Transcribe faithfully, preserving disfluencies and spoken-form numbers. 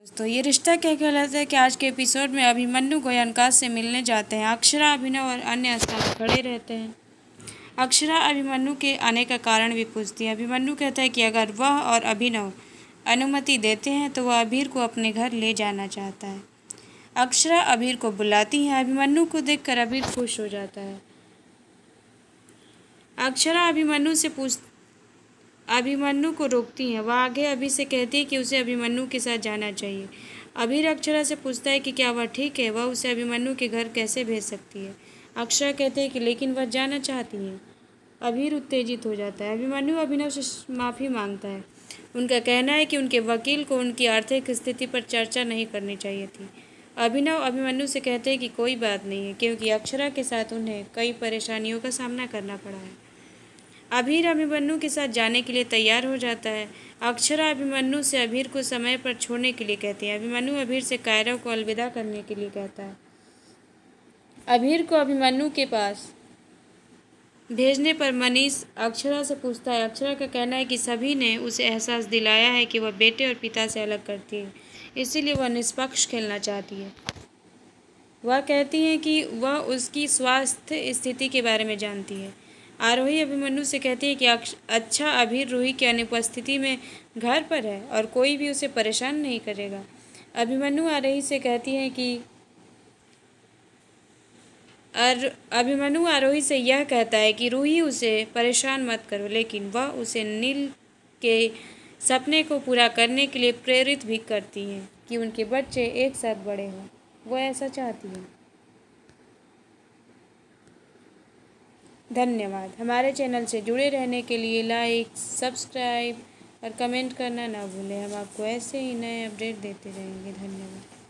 दोस्तों ये रिश्ता क्या कहलाता है कि आज के एपिसोड में अभिमन्यु गोयनकाज से मिलने जाते हैं। अक्षरा, अभिनव और अन्य स्थान खड़े रहते हैं। अक्षरा अभिमन्यु के आने का कारण भी पूछती है। अभिमन्यु कहता है कि अगर वह और अभिनव अनुमति देते हैं तो वह अभीर को अपने घर ले जाना चाहता है। अक्षरा अभीर को बुलाती है। अभिमन्यु को देखकर अभीर खुश हो जाता है। अक्षरा अभिमन्यु से पूछ अभिमन्यु को रोकती है। वह आगे अभी से कहती है कि उसे अभिमन्यु के साथ जाना चाहिए। अभीर अक्षरा से पूछता है कि क्या वह ठीक है, वह उसे अभिमन्यु के घर कैसे भेज सकती है। अक्षरा कहते हैं कि लेकिन वह जाना चाहती है। अभीर उत्तेजित हो जाता है। अभिमन्यु अभिनव से माफ़ी मांगता है। उनका कहना है कि उनके वकील को उनकी आर्थिक स्थिति पर चर्चा नहीं करनी चाहिए थी। अभिनव अभिमन्यु से कहते हैं कि कोई बात नहीं है, क्योंकि अक्षरा के साथ उन्हें कई परेशानियों का सामना करना पड़ा है। अभीर अभिमन्यु के साथ जाने के लिए तैयार हो जाता है। अक्षरा अभिमन्यु से अभीर को समय पर छोड़ने के लिए कहती है। अभिमन्यु अभीर से कायरा को अलविदा करने के लिए कहता है। अभीर को अभिमन्यु के पास भेजने पर मनीष अक्षरा से पूछता है। अक्षरा का कहना है कि सभी ने उसे एहसास दिलाया है कि वह बेटे और पिता से अलग करती है, इसीलिए वह निष्पक्ष खेलना चाहती है। वह कहती है कि वह उसकी स्वास्थ्य स्थिति के बारे में जानती है। आरोही अभिमन्यु से कहती है कि अच्छा अभीर रूही की अनुपस्थिति में घर पर है और कोई भी उसे परेशान नहीं करेगा। अभिमन्यु आरोही से कहती है कि और अभिमन्यु आरोही से यह कहता है कि रूही उसे परेशान मत करो, लेकिन वह उसे नील के सपने को पूरा करने के लिए प्रेरित भी करती है कि उनके बच्चे एक साथ बड़े हों। वह ऐसा चाहती है। धन्यवाद। हमारे चैनल से जुड़े रहने के लिए लाइक, सब्सक्राइब और कमेंट करना ना भूलें। हम आपको ऐसे ही नए अपडेट देते रहेंगे। धन्यवाद।